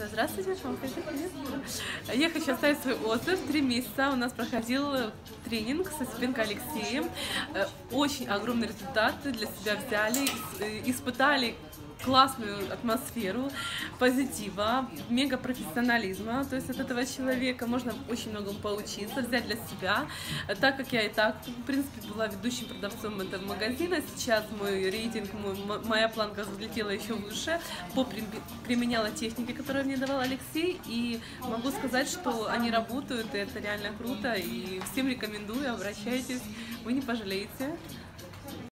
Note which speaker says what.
Speaker 1: Здравствуйте, я хочу оставить свой отзыв. 3 месяца у нас проходил тренинг со Осипенко Алексеем. Очень огромные результаты для себя взяли, испытали классную атмосферу, позитива, мега профессионализма. То есть от этого человека можно очень многому поучиться, взять для себя. Так как я и так, в принципе, была ведущим продавцом этого магазина, сейчас мой рейтинг, моя планка взлетела еще выше, применяла техники, которые мне давал Алексей, и могу сказать, что они работают, и это реально круто, и всем рекомендую, обращайтесь, вы не пожалеете.